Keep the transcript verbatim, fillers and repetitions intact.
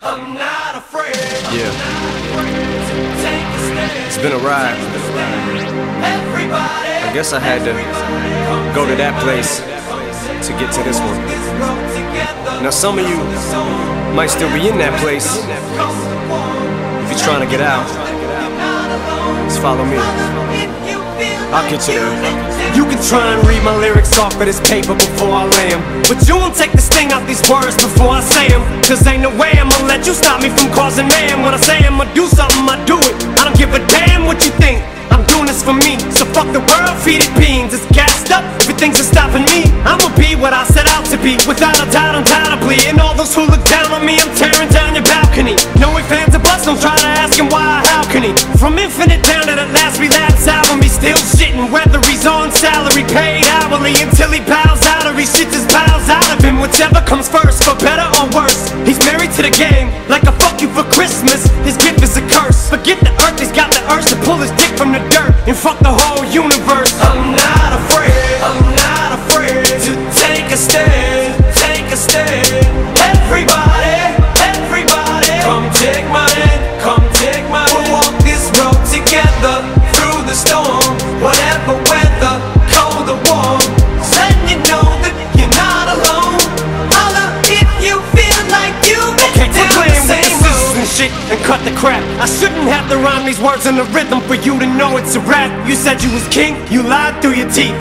I'm not afraid. Yeah. Take a stand. It's been a ride. Everybody. I guess I had to go to that place to get to this one. Now some of you might still be in that place. If you're trying to get out, just follow me. I'll get you there. You can try and read my lyrics off of this paper before I lay 'em, but you won't take the sting out these words before I say 'em. Cause ain't no way I'ma let you stop me from causing mayhem. When I say I'ma do something, I do it. I don't give a damn what you think. I'm doing this for me, so fuck the world, feed it beans. It's gassed up, everything's stopping me. I'ma be what I set out to be, without a doubt, undoubtedly. And all those who look down on me, I'm tearing down your balcony. No ifs, ands, or buts, don't try to ask him why or how can he. From Infinite down to the last relapse album, he's still shitting. Whether he's on salary, paid hourly, until he bows out or he shits his bowels out of him. Whichever comes first, for better or worse. He's married to the game, like a fuck you for Christmas. His gift is a curse. Forget the earth, he's got the urge to pull his dick from the dirt and fuck the whole universe. I'm not afraid, I'm not afraid to take a stand, take a stand. Everybody, everybody, come take my hand, come take my hand. We'll walk this road together through the storm, whatever weather, cold or warm. Letting you know that you're not alone. Holla if you feel like you've been Okay, down quit the playing with the same scissors road. and shit and cut the crap. I shouldn't have to rhyme these words in the rhythm for you to know it's a rap. You said you was king, you lied through your teeth.